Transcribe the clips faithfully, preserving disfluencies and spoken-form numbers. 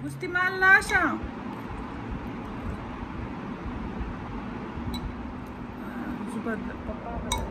Mustimal lasha. Zubad papa.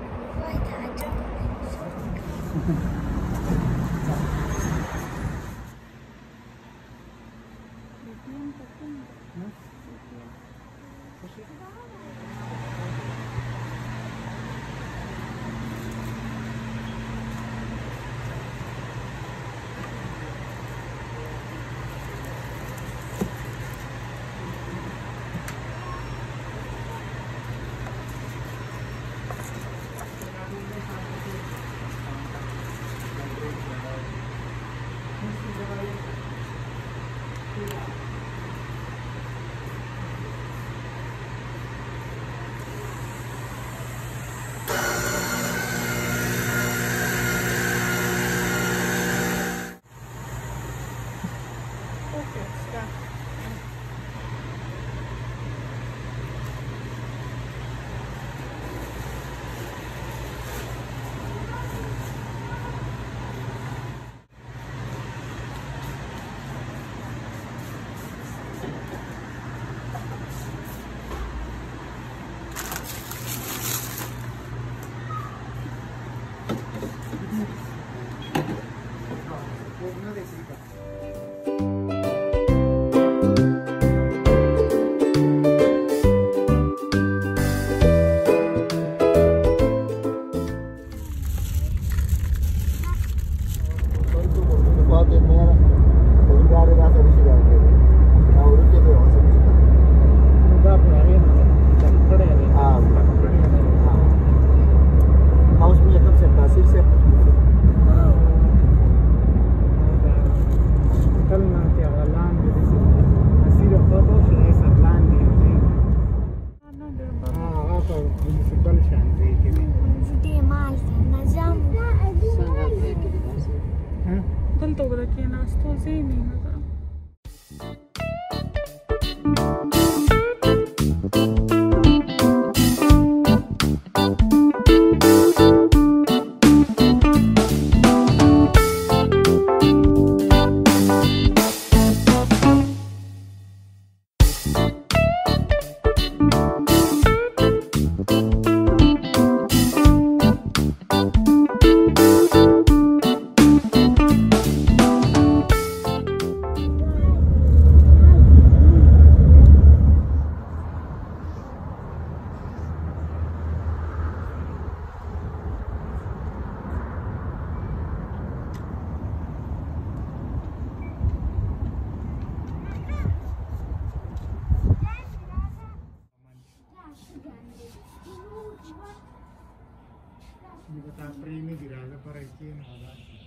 Premi di raga parecchie nada.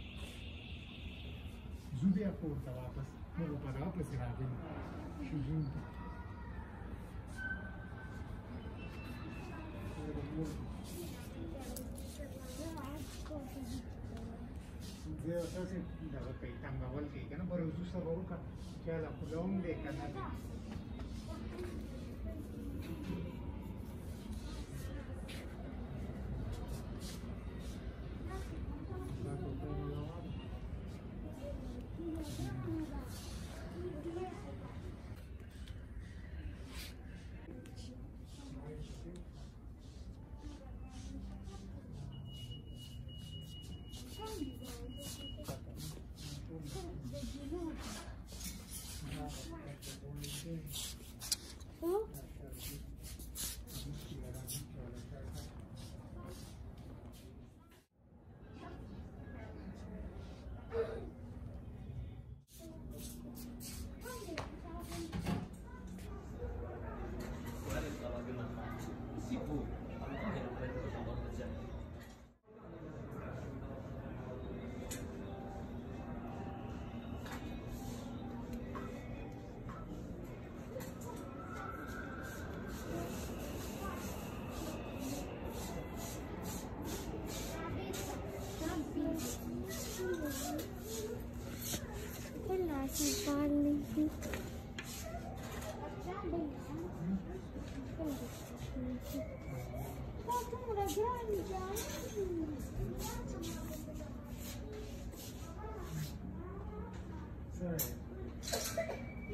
Giude a porta वापस मैं वो पता वापस रात में शुरू ये ऐसा से दावा कई तंगावल कई क्या ना पर उस सब रोल का क्या ला पुलाव में देखना है Sorry.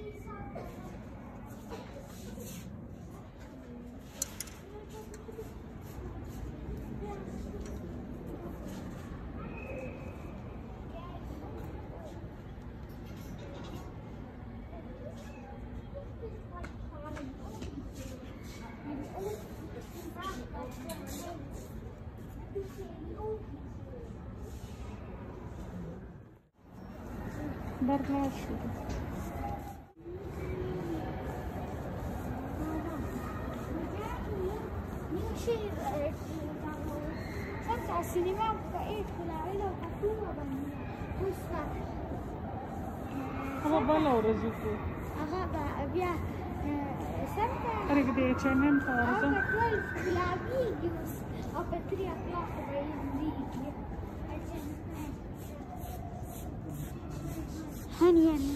برلاړ شو. السينما بقيت في العائلة وحطوها بنيها وسط هغه بله ورځ وکړو. هغه بیا سمته پرېږدی چې ان ام ته ورځم. هغه ټول ګلابېږي اوس او په ترې اخلاقو به یې ځېږي. هني هني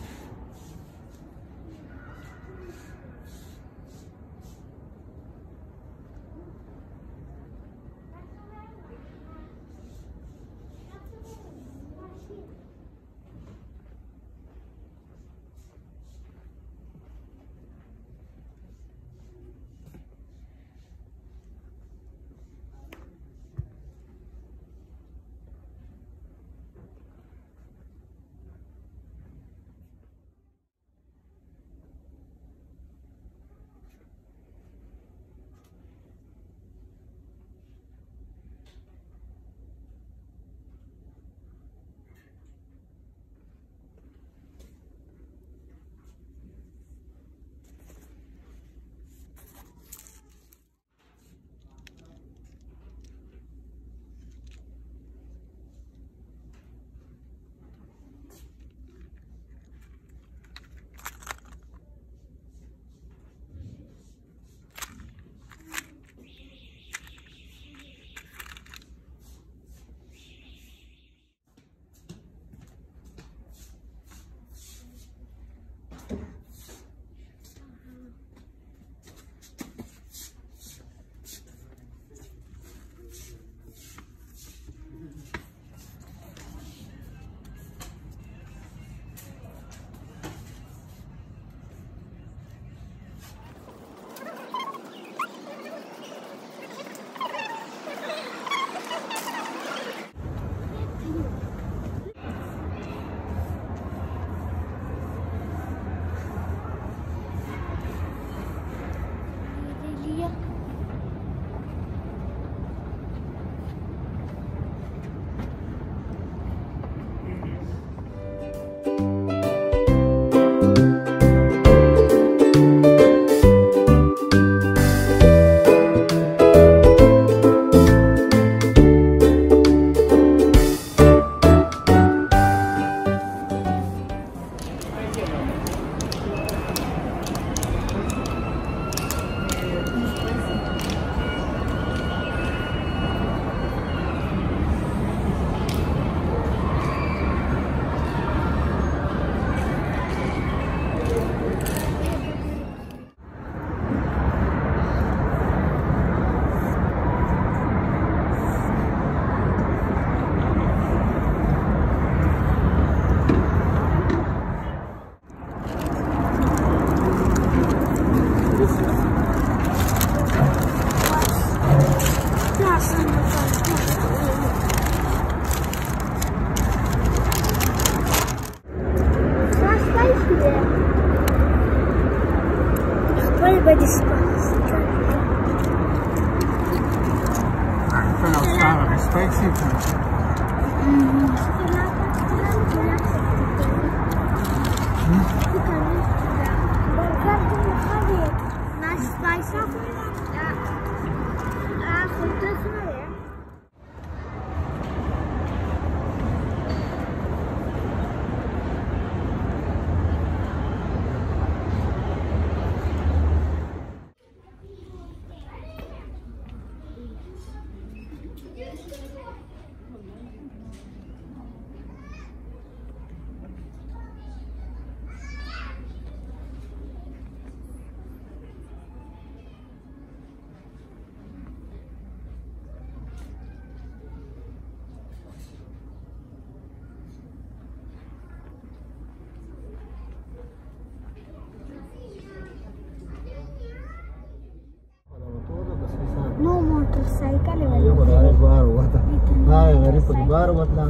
No motorcycle Io guardare baru wata. Hai ngari pe baru wata.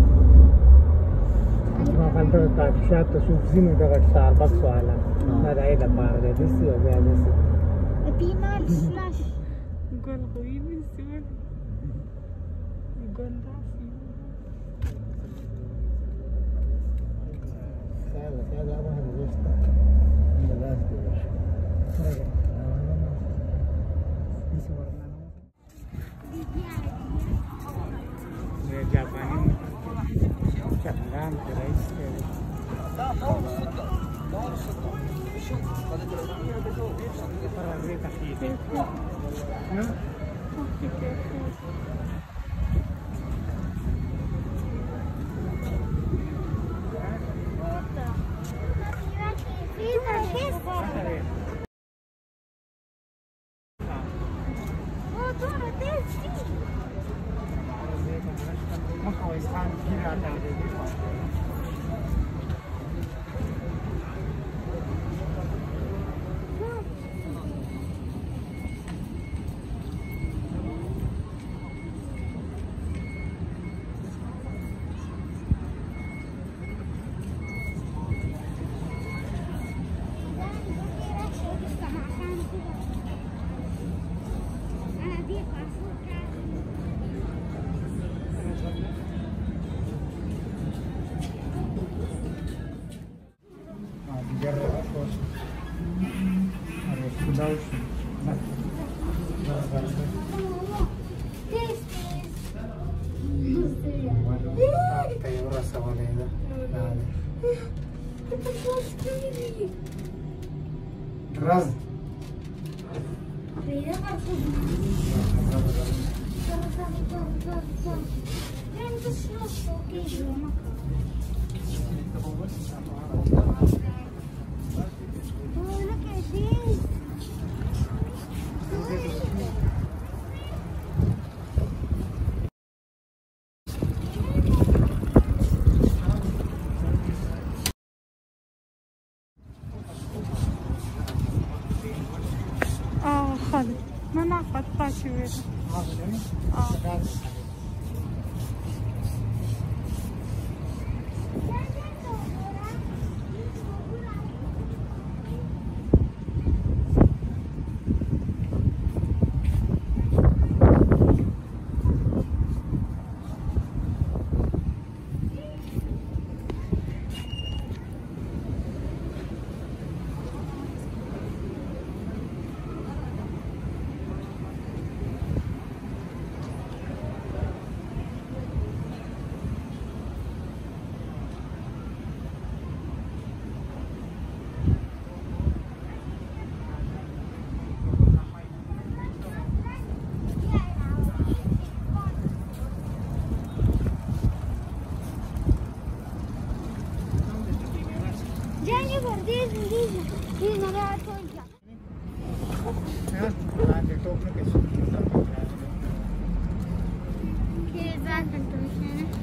ما كان تلقى شات تشوف زينو دغه ستاربکس والا دا دای د پاره د دې او بیا د دې Pinal slash ګل خو یې نیسي ګل داسې فرازي تخيل ها Raz. اه خالد ما نعقد باشي ويدا اه Gianni Borghese, Lisa, io non la tolga. Che esatto, tu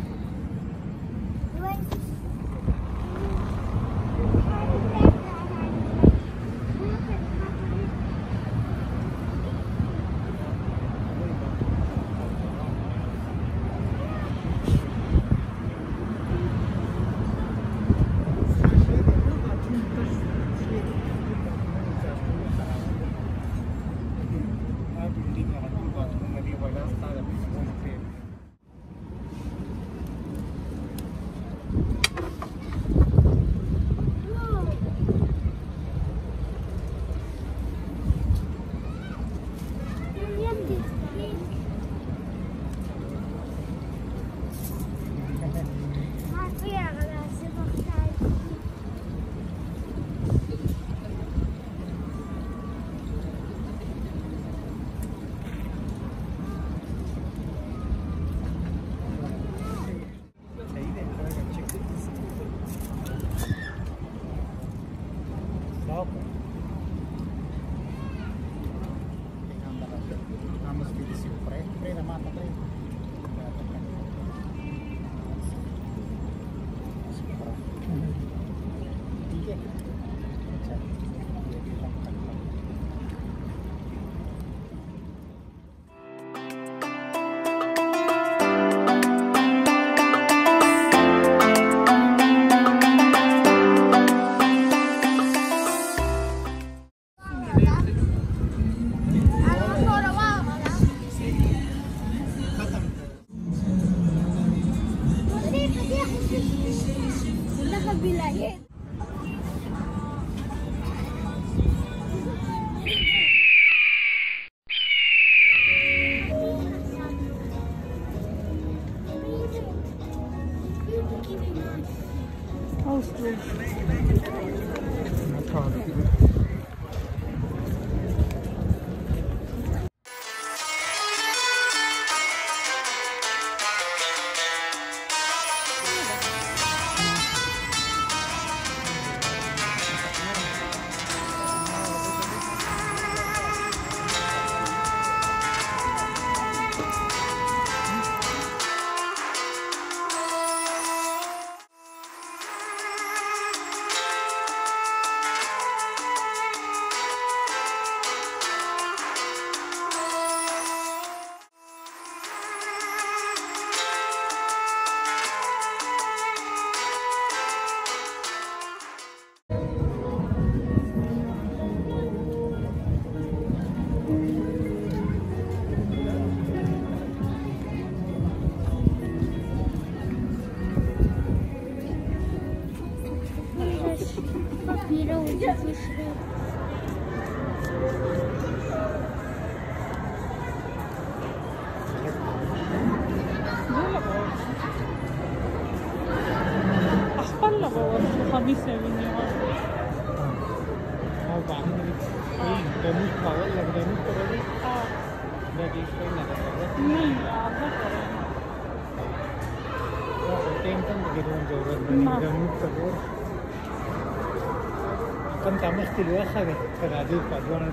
Ausdruck. Papiro uciekł. خپل لغور خمیسه ویني او باندې د موږ کول لګ د موږ کول اه د دې څه نه ده نه هغه او ټیم ته د ګرون ضرورت نه د موږ کول کوم تاسو ته لوخه ده تر دې په ځوان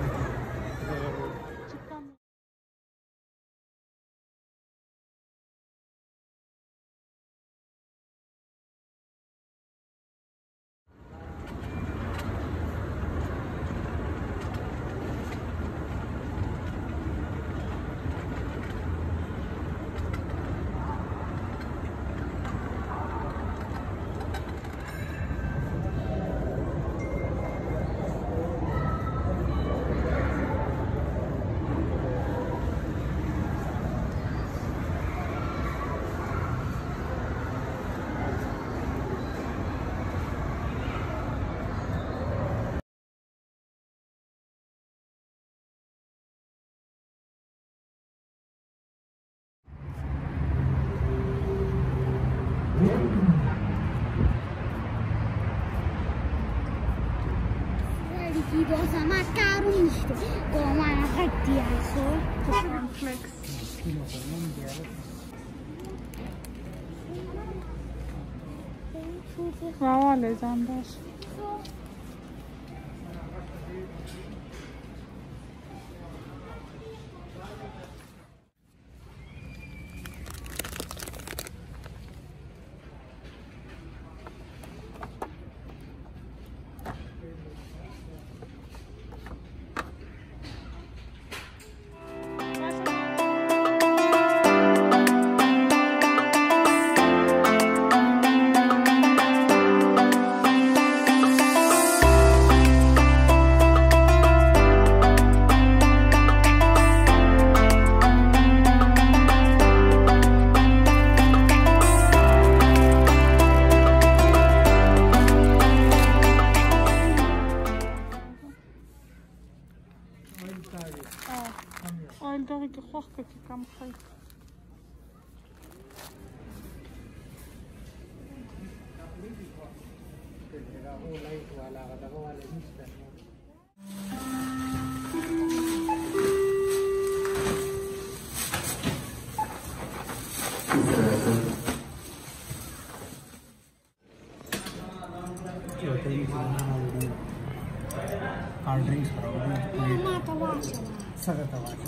Cosa ma caro misto, come una fettina su. flex راواله ځان باش آیل داره که خواه که کم خواهی Cold drinks probably. Mata washa. Sagata washa.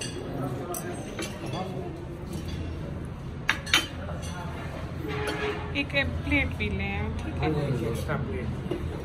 एक plate भी लें ठीक है extra plate